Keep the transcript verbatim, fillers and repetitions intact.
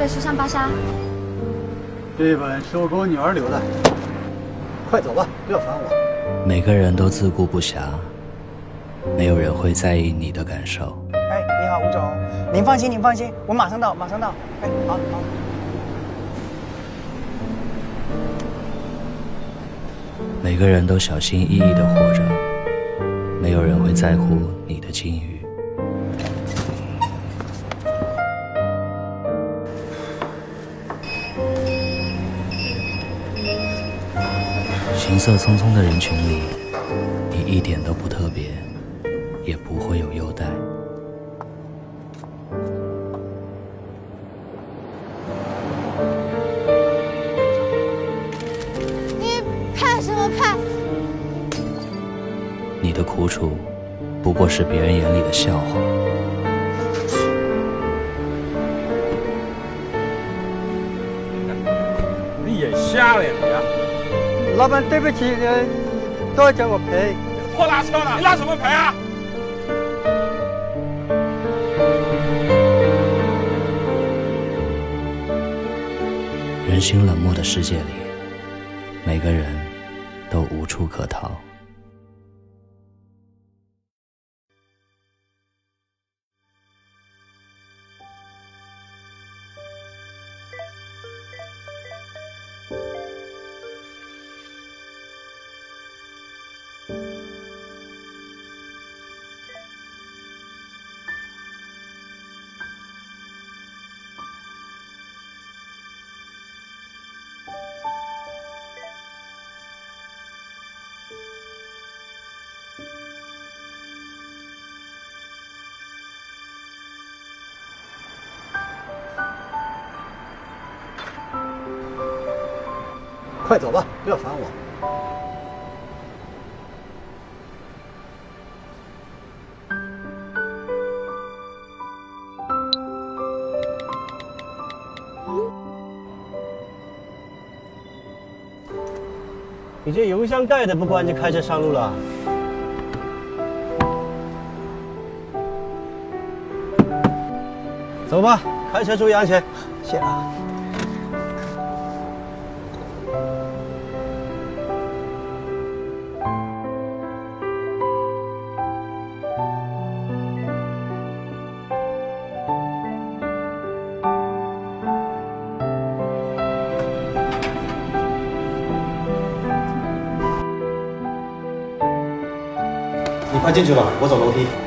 本书上芭莎。 这本是我给我女儿留的。快走吧，不要烦我。 每个人都自顾不暇，没有人会在意你的感受。 哎，你好，吴总，您放心，您放心，我马上到，马上到。哎，好好。 每个人都小心翼翼地活着，没有人会在乎你的境遇。行色匆匆的人群里，你一点都不特别，也不会有优待。 你怕什么怕？ 你的苦楚，不过是别人眼里的笑话。 你眼瞎了呀你啊！ 老板，对不起，呃，都要叫我赔。 破拉车了，你拉什么赔啊？ 人心冷漠的世界里，每个人都无处可逃。 快走吧，不要烦我。 你这油箱盖的不关就开车上路了？走吧，开车注意安全。 谢了。 你快进去吧，我走楼梯。